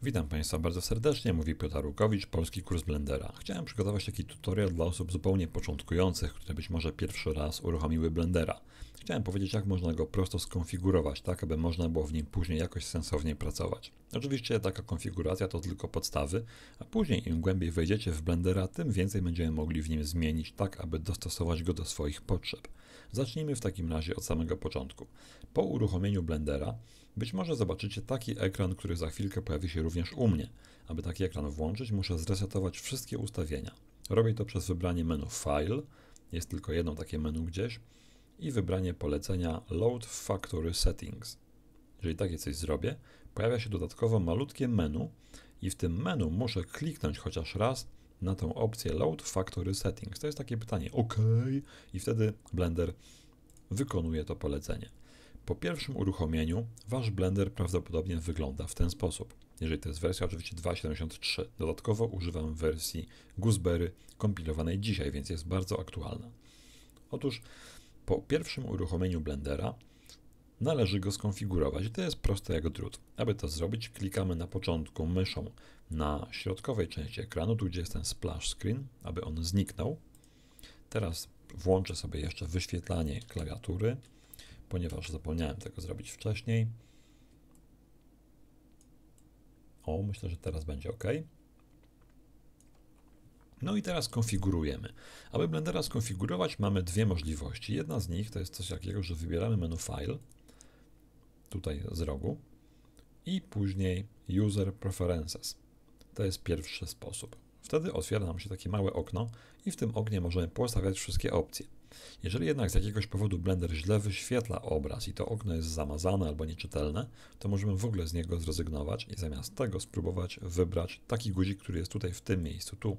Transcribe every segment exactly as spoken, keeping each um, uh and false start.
Witam Państwa bardzo serdecznie, mówi Piotr Arłukowicz, Polski Kurs Blendera. Chciałem przygotować taki tutorial dla osób zupełnie początkujących, które być może pierwszy raz uruchomiły Blendera. Chciałem powiedzieć, jak można go prosto skonfigurować, tak aby można było w nim później jakoś sensownie pracować. Oczywiście taka konfiguracja to tylko podstawy, a później im głębiej wejdziecie w Blendera, tym więcej będziemy mogli w nim zmienić, tak aby dostosować go do swoich potrzeb. Zacznijmy w takim razie od samego początku. Po uruchomieniu Blendera być może zobaczycie taki ekran, który za chwilkę pojawi się również u mnie. Aby taki ekran włączyć, muszę zresetować wszystkie ustawienia. Robię to przez wybranie menu File, jest tylko jedno takie menu gdzieś, i wybranie polecenia Load Factory Settings. Jeżeli takie coś zrobię, pojawia się dodatkowo malutkie menu i w tym menu muszę kliknąć chociaż raz na tą opcję Load Factory Settings. To jest takie pytanie OK i wtedy Blender wykonuje to polecenie. Po pierwszym uruchomieniu Wasz Blender prawdopodobnie wygląda w ten sposób. Jeżeli to jest wersja oczywiście dwa kropka siedemdziesiąt trzy. Dodatkowo używam wersji Gooseberry kompilowanej dzisiaj, więc jest bardzo aktualna. Otóż po pierwszym uruchomieniu Blendera należy go skonfigurować. To jest proste jak drut. Aby to zrobić, klikamy na początku myszą na środkowej części ekranu, tu gdzie jest ten splash screen, aby on zniknął. Teraz włączę sobie jeszcze wyświetlanie klawiatury, ponieważ zapomniałem tego zrobić wcześniej. O, myślę, że teraz będzie OK. No i teraz konfigurujemy. Aby Blendera skonfigurować, mamy dwie możliwości. Jedna z nich to jest coś takiego, że wybieramy menu File, tutaj z rogu, i później User Preferences. To jest pierwszy sposób. Wtedy otwiera nam się takie małe okno i w tym oknie możemy postawiać wszystkie opcje. Jeżeli jednak z jakiegoś powodu Blender źle wyświetla obraz i to okno jest zamazane albo nieczytelne, to możemy w ogóle z niego zrezygnować i zamiast tego spróbować wybrać taki guzik, który jest tutaj w tym miejscu, tu.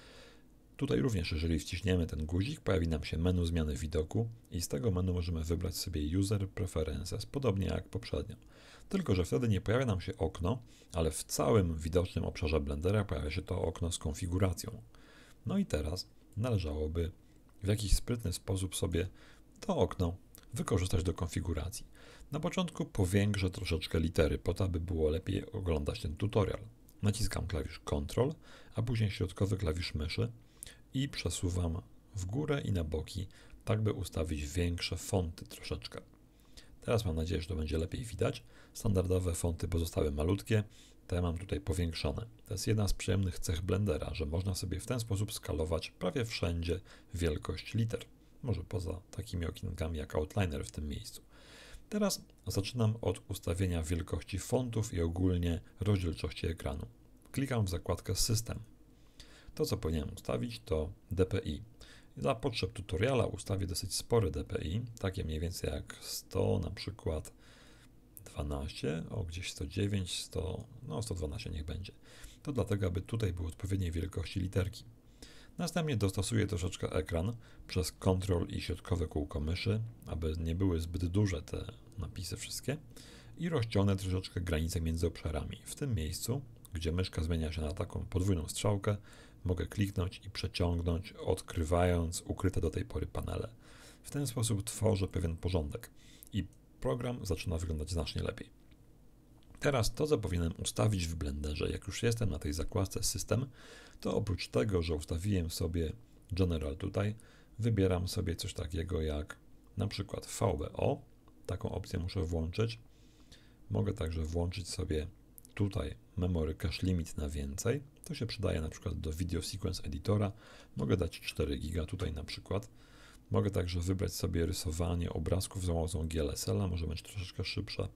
Tutaj również, jeżeli wciśniemy ten guzik, pojawi nam się menu zmiany widoku i z tego menu możemy wybrać sobie User Preferences, podobnie jak poprzednio. Tylko że wtedy nie pojawia nam się okno, ale w całym widocznym obszarze Blendera pojawia się to okno z konfiguracją. No i teraz należałoby w jakiś sprytny sposób sobie to okno wykorzystać do konfiguracji. Na początku powiększę troszeczkę litery, po to, aby było lepiej oglądać ten tutorial. Naciskam klawisz Ctrl, a później środkowy klawisz myszy i przesuwam w górę i na boki, tak by ustawić większe fonty troszeczkę. Teraz mam nadzieję, że to będzie lepiej widać. Standardowe fonty pozostały malutkie, to ja mam tutaj powiększone. To jest jedna z przyjemnych cech Blendera, że można sobie w ten sposób skalować prawie wszędzie wielkość liter. Może poza takimi okienkami jak Outliner w tym miejscu. Teraz zaczynam od ustawienia wielkości fontów i ogólnie rozdzielczości ekranu. Klikam w zakładkę System. To, co powinienem ustawić, to D P I. Dla potrzeb tutoriala ustawię dosyć spory D P I, takie mniej więcej jak sto, na przykład dwanaście, o gdzieś sto dziewięć, sto, no sto dwanaście niech będzie. To dlatego, aby tutaj były odpowiedniej wielkości literki. Następnie dostosuję troszeczkę ekran przez Ctrl i środkowe kółko myszy, aby nie były zbyt duże te napisy wszystkie i rozciągnę troszeczkę granice między obszarami. W tym miejscu, gdzie myszka zmienia się na taką podwójną strzałkę, mogę kliknąć i przeciągnąć, odkrywając ukryte do tej pory panele. W ten sposób tworzę pewien porządek i program zaczyna wyglądać znacznie lepiej. Teraz to, co powinienem ustawić w Blenderze, jak już jestem na tej zakładce System, to oprócz tego, że ustawiłem sobie General tutaj, wybieram sobie coś takiego jak na przykład V B O. Taką opcję muszę włączyć. Mogę także włączyć sobie tutaj Memory Cache Limit na więcej. To się przydaje na przykład do Video Sequence Editora. Mogę dać cztery giga tutaj na przykład. Mogę także wybrać sobie rysowanie obrazków za pomocą G L S L a, może być troszeczkę szybsze.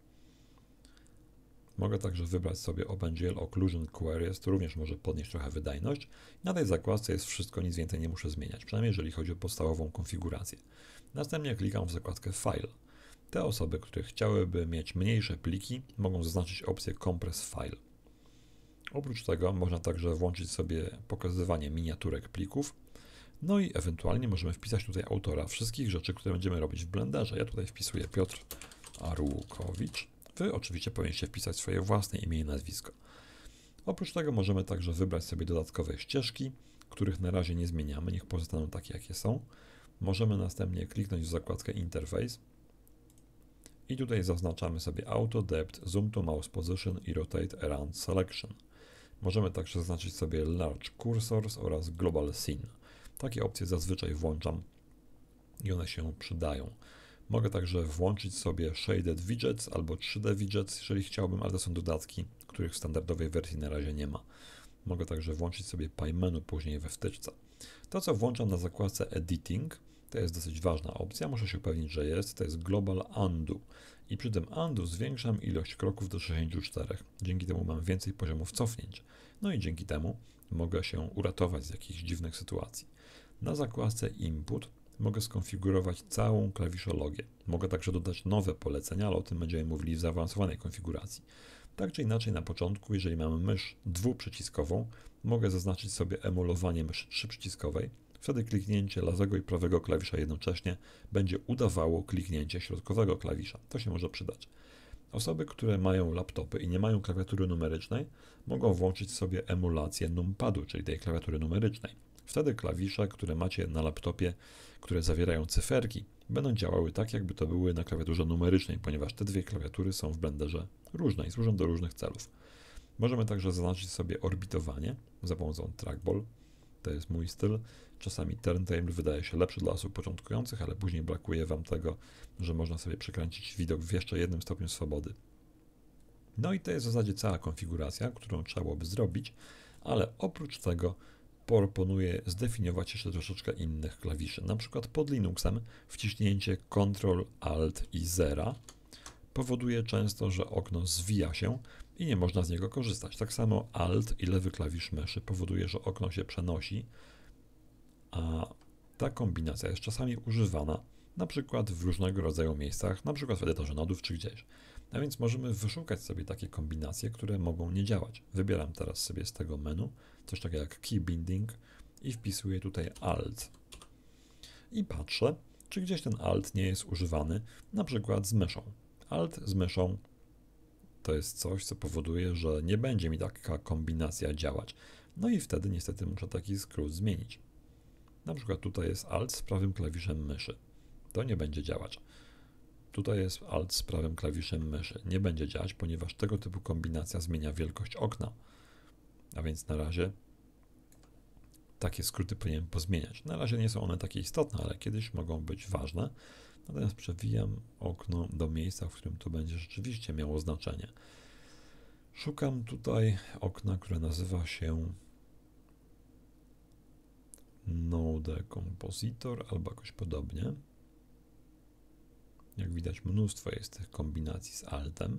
Mogę także wybrać sobie OpenGL Occlusion Queries, to również może podnieść trochę wydajność. Na tej zakładce jest wszystko, nic więcej nie muszę zmieniać, przynajmniej jeżeli chodzi o podstawową konfigurację. Następnie klikam w zakładkę File. Te osoby, które chciałyby mieć mniejsze pliki, mogą zaznaczyć opcję Compress File. Oprócz tego można także włączyć sobie pokazywanie miniaturek plików. No i ewentualnie możemy wpisać tutaj autora wszystkich rzeczy, które będziemy robić w Blenderze. Ja tutaj wpisuję Piotr Arłukowicz. Wy oczywiście powinniście wpisać swoje własne imię i nazwisko. Oprócz tego możemy także wybrać sobie dodatkowe ścieżki, których na razie nie zmieniamy, niech pozostaną takie, jakie są. Możemy następnie kliknąć w zakładkę Interface I tutaj zaznaczamy sobie Auto Depth, Zoom to Mouse Position i Rotate Around Selection. Możemy także zaznaczyć sobie Large Cursors oraz Global Scene. Takie opcje zazwyczaj włączam i one się przydają. Mogę także włączyć sobie Shaded Widgets albo trzy D Widgets, jeżeli chciałbym, ale to są dodatki, których w standardowej wersji na razie nie ma. Mogę także włączyć sobie Pie Menu później we wtyczce. To, co włączam na zakładce Editing, to jest dosyć ważna opcja, muszę się upewnić, że jest, to jest Global Undo. I przy tym Undo zwiększam ilość kroków do sześćdziesięciu czterech. Dzięki temu mam więcej poziomów cofnięć. No i dzięki temu mogę się uratować z jakichś dziwnych sytuacji. Na zakładce Input mogę skonfigurować całą klawiszologię. Mogę także dodać nowe polecenia, ale o tym będziemy mówili w zaawansowanej konfiguracji. Tak czy inaczej, na początku, jeżeli mamy mysz dwuprzyciskową, mogę zaznaczyć sobie emulowanie myszy trzyprzyciskowej. Wtedy kliknięcie lewego i prawego klawisza jednocześnie będzie udawało kliknięcie środkowego klawisza. To się może przydać. Osoby, które mają laptopy i nie mają klawiatury numerycznej, mogą włączyć sobie emulację numpadu, czyli tej klawiatury numerycznej. Wtedy klawisze, które macie na laptopie, które zawierają cyferki, będą działały tak, jakby to były na klawiaturze numerycznej, ponieważ te dwie klawiatury są w Blenderze różne i służą do różnych celów. Możemy także zaznaczyć sobie orbitowanie za pomocą trackball. To jest mój styl. Czasami turntable wydaje się lepszy dla osób początkujących, ale później brakuje Wam tego, że można sobie przekręcić widok w jeszcze jednym stopniu swobody. No i to jest w zasadzie cała konfiguracja, którą trzeba byłoby zrobić, ale oprócz tego proponuję zdefiniować jeszcze troszeczkę innych klawiszy. Na przykład pod Linuxem wciśnięcie Ctrl Alt i zera powoduje często, że okno zwija się i nie można z niego korzystać. Tak samo Alt i lewy klawisz myszy powoduje, że okno się przenosi, a ta kombinacja jest czasami używana na przykład w różnego rodzaju miejscach, na przykład w edytorze nodów czy gdzieś. A więc możemy wyszukać sobie takie kombinacje, które mogą nie działać. Wybieram teraz sobie z tego menu coś takiego jak Key Binding i wpisuję tutaj Alt. I patrzę, czy gdzieś ten Alt nie jest używany, na przykład z myszą. Alt z myszą to jest coś, co powoduje, że nie będzie mi taka kombinacja działać. No i wtedy niestety muszę taki skrót zmienić. Na przykład tutaj jest Alt z prawym klawiszem myszy. To nie będzie działać. Tutaj jest Alt z prawym klawiszem myszy. Nie będzie działać, ponieważ tego typu kombinacja zmienia wielkość okna. A więc na razie takie skróty powinienem pozmieniać. Na razie nie są one takie istotne, ale kiedyś mogą być ważne. Natomiast przewijam okno do miejsca, w którym to będzie rzeczywiście miało znaczenie. Szukam tutaj okna, które nazywa się Node Compositor albo jakoś podobnie. Jak widać, mnóstwo jest tych kombinacji z Altem.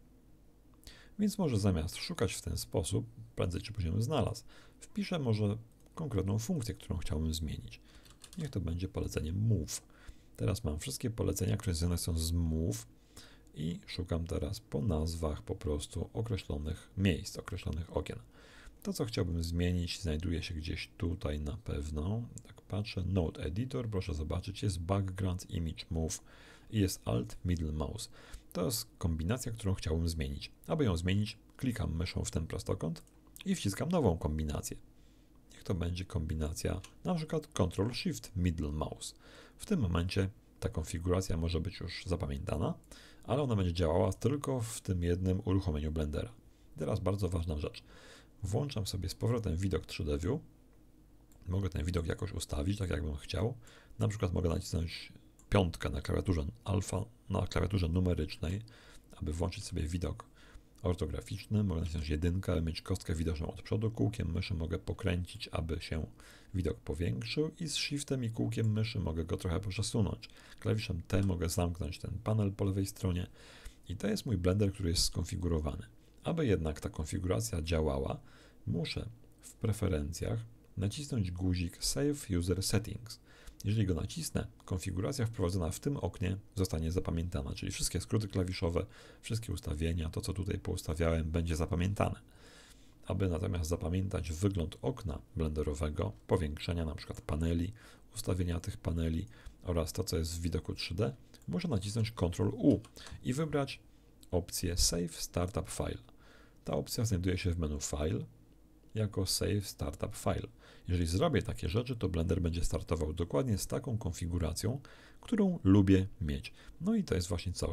Więc może zamiast szukać w ten sposób, prędzej czy później znalazł, wpiszę może konkretną funkcję, którą chciałbym zmienić. Niech to będzie polecenie Move. Teraz mam wszystkie polecenia, które związane są z Move i szukam teraz po nazwach po prostu określonych miejsc, określonych okien. To, co chciałbym zmienić, znajduje się gdzieś tutaj na pewno. Tak patrzę, Node Editor, proszę zobaczyć, jest Background Image Move i jest Alt Middle Mouse. To jest kombinacja, którą chciałbym zmienić. Aby ją zmienić, klikam myszą w ten prostokąt i wciskam nową kombinację. Niech to będzie kombinacja na przykład Ctrl Shift Middle Mouse. W tym momencie ta konfiguracja może być już zapamiętana, ale ona będzie działała tylko w tym jednym uruchomieniu Blendera. Teraz bardzo ważna rzecz. Włączam sobie z powrotem widok trzy D View. Mogę ten widok jakoś ustawić, tak jakbym chciał. Na przykład mogę nacisnąć piątkę na klawiaturze alfa, na klawiaturze numerycznej, aby włączyć sobie widok ortograficzny. Mogę nacisnąć jedynkę, aby mieć kostkę widoczną od przodu. Kółkiem myszy mogę pokręcić, aby się widok powiększył i z shiftem i kółkiem myszy mogę go trochę przesunąć. Klawiszem T mogę zamknąć ten panel po lewej stronie i to jest mój Blender, który jest skonfigurowany. Aby jednak ta konfiguracja działała, muszę w preferencjach nacisnąć guzik Save User Settings. Jeżeli go nacisnę, konfiguracja wprowadzona w tym oknie zostanie zapamiętana, czyli wszystkie skróty klawiszowe, wszystkie ustawienia, to co tutaj poustawiałem, będzie zapamiętane. Aby natomiast zapamiętać wygląd okna blenderowego, powiększenia na przykład paneli, ustawienia tych paneli oraz to, co jest w widoku trzy D, muszę nacisnąć Ctrl U i wybrać opcję Save Startup File. Ta opcja znajduje się w menu File jako Save Startup File. Jeżeli zrobię takie rzeczy, to Blender będzie startował dokładnie z taką konfiguracją, którą lubię mieć. No i to jest właśnie coś,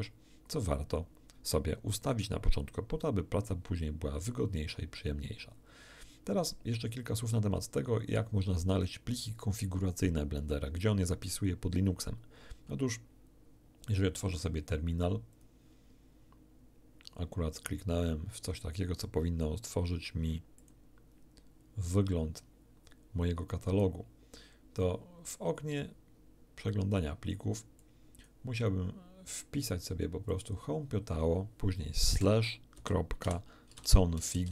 co warto sobie ustawić na początku, po to, aby praca później była wygodniejsza i przyjemniejsza. Teraz jeszcze kilka słów na temat tego, jak można znaleźć pliki konfiguracyjne Blendera, gdzie on je zapisuje pod Linuxem. Otóż, jeżeli otworzę sobie terminal, akurat kliknąłem w coś takiego, co powinno otworzyć mi wygląd mojego katalogu, to w oknie przeglądania plików musiałbym wpisać sobie po prostu homepiotało, później slash, kropka, config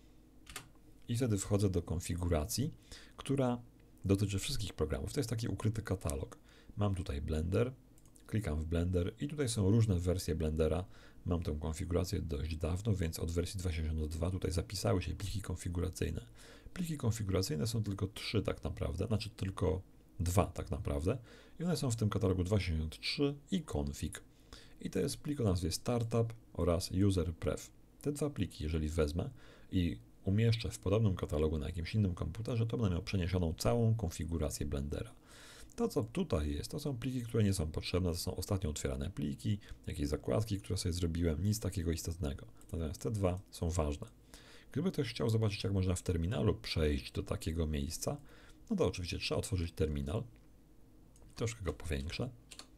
i wtedy wchodzę do konfiguracji, która dotyczy wszystkich programów. To jest taki ukryty katalog. Mam tutaj Blender, klikam w Blender i tutaj są różne wersje Blendera. Mam tę konfigurację dość dawno, więc od wersji dwa tysiące dwa tutaj zapisały się pliki konfiguracyjne. Pliki konfiguracyjne są tylko trzy tak naprawdę, znaczy tylko dwa tak naprawdę i one są w tym katalogu dwa tysiące trzy i config. I to jest plik o nazwie startup oraz user.pref. Te dwa pliki, jeżeli wezmę i umieszczę w podobnym katalogu na jakimś innym komputerze, to będę miał przeniesioną całą konfigurację Blendera. To, co tutaj jest, to są pliki, które nie są potrzebne, to są ostatnio otwierane pliki, jakieś zakładki, które sobie zrobiłem, nic takiego istotnego. Natomiast te dwa są ważne. Gdyby ktoś chciał zobaczyć, jak można w terminalu przejść do takiego miejsca, no to oczywiście trzeba otworzyć terminal, troszkę go powiększę.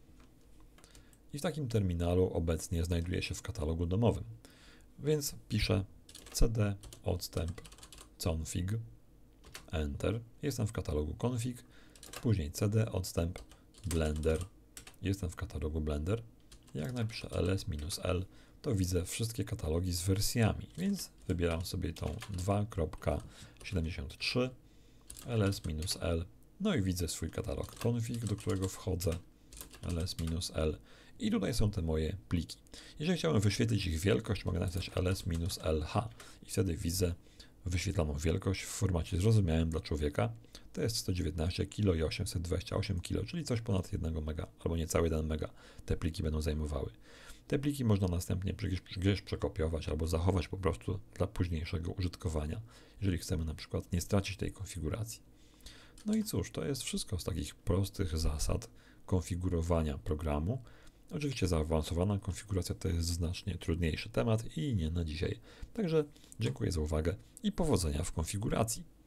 I w takim terminalu obecnie znajduje się w katalogu domowym. Więc piszę cd odstęp config, enter, jestem w katalogu config, później cd odstęp blender, jestem w katalogu blender. Jak napiszę ls-l, to widzę wszystkie katalogi z wersjami, więc wybieram sobie tą dwa siedemdziesiąt trzy, ls-l, no i widzę swój katalog config, do którego wchodzę, ls-l i tutaj są te moje pliki. Jeżeli chciałbym wyświetlić ich wielkość, mogę napisać ls-lh i wtedy widzę wyświetloną wielkość w formacie zrozumiałym dla człowieka. To jest sto dziewiętnaście kilo i osiemset dwadzieścia osiem kilo, czyli coś ponad jeden mega, albo niecały jeden mega te pliki będą zajmowały. Te pliki można następnie gdzieś, gdzieś przekopiować albo zachować po prostu dla późniejszego użytkowania, jeżeli chcemy na przykład nie stracić tej konfiguracji. No i cóż, to jest wszystko z takich prostych zasad konfigurowania programu. Oczywiście zaawansowana konfiguracja to jest znacznie trudniejszy temat i nie na dzisiaj. Także dziękuję za uwagę i powodzenia w konfiguracji.